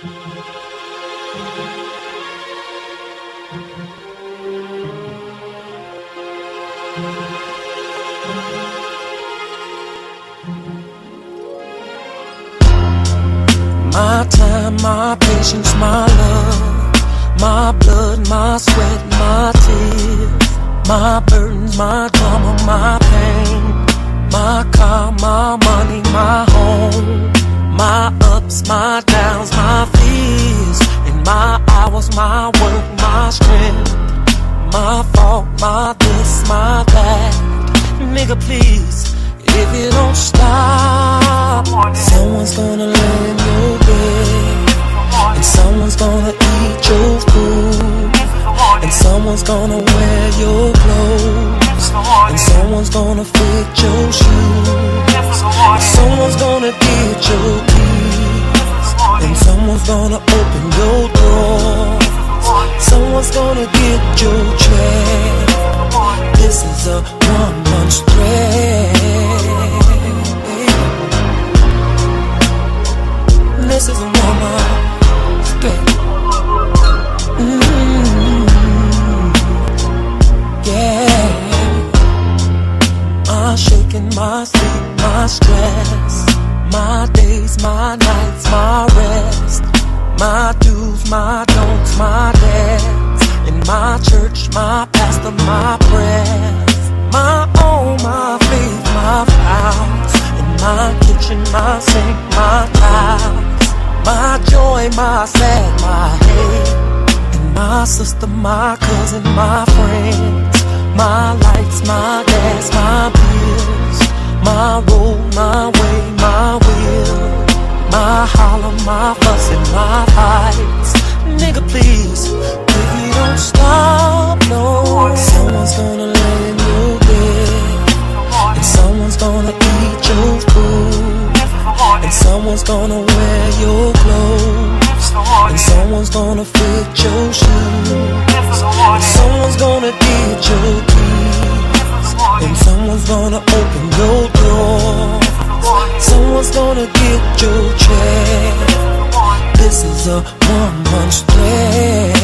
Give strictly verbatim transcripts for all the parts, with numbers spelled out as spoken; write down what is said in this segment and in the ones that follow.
My time, my patience, my love, my blood, my sweat, my tears, my burdens, my drama, my pain, my car, my money, my home, my ups, my downs, my fears, and my hours, my work, my strength, my fault, my this, my that. Nigga, please, if you don't stop, someone's gonna land your bed, and someone's gonna eat your food, and someone's gonna wear your clothes, and someone's gonna fit your shoes, someone's gonna get your keys, and someone's gonna open your door, someone's gonna get your check. This is a one-month stretch. This is a one-month stretch. Mm-hmm. Yeah, I'm shaking my sleep, my stress, my days, my nights, my rest, my do's, my don'ts, my debts, in my church, my pastor, my prayers, my own, my faith, my vows, in my kitchen, my sink, my tiles, my joy, my sad, my hate, and my sister, my cousin, my friends, my lights, my gas, my bills, my road, my way, my will, my holler, my fuss, and my fights. Nigga, please, if you don't stop, no, someone's gonna lay in your bed, and someone's gonna eat your food, and someone's gonna wear your clothes, and someone's gonna fit your shoes, someone's gonna get your keys, and someone's gonna open your door, someone's gonna get your check. This is a one-month stretch.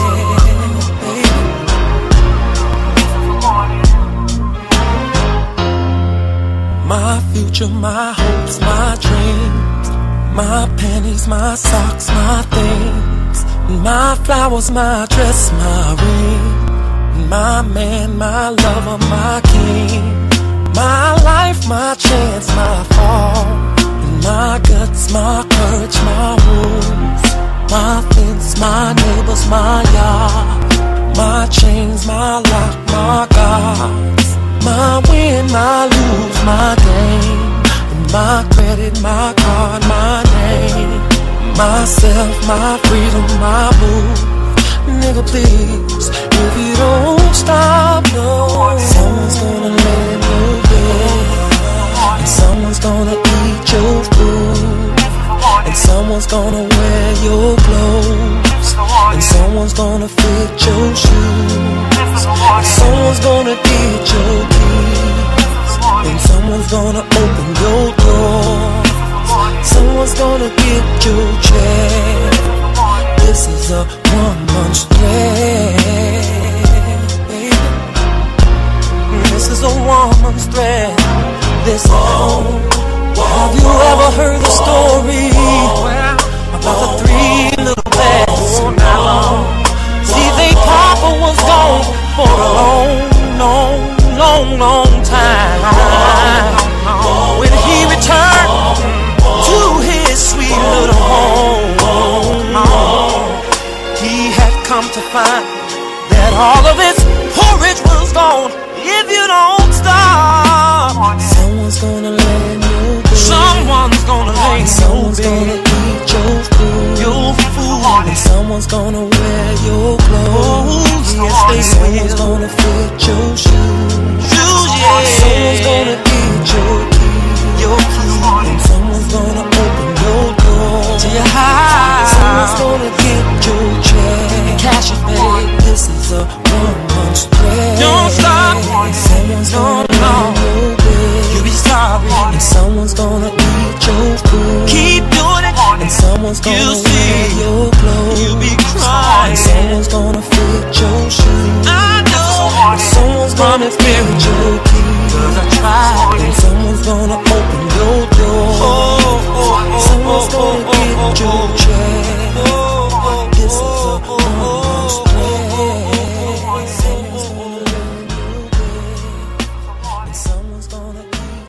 My future, my hopes, my dreams, my pennies, my socks, my things, my flowers, my dress, my ring, my man, my lover, my king, my life, my chance, my fall, my guts, my courage, my wounds, my fence, my neighbors, my yard, my chains, my lock, my guards, my win, my lose, my game, my credit, my card, my name, myself, my freedom, my move. Nigga, please, if you don't stop, no, someone's gonna lay in your bed, and someone's gonna eat your food, and someone's gonna wear your clothes, and someone's gonna fit your shoes, and someone's gonna get your keys, and someone's gonna open your door, someone's gonna get your check. This is a one-month stretch. This is a one-month stretch. This home. Have you ever heard the story about the three little bears? See, they papa was gone for a long, long, long, long time. When he returned to his sweet little home, he had come to find that all of his porridge was gone. If you don't stop, someone's gonna land your bed, someone's gonna lay in your bed, someone's gonna eat your food, your food, and someone's gonna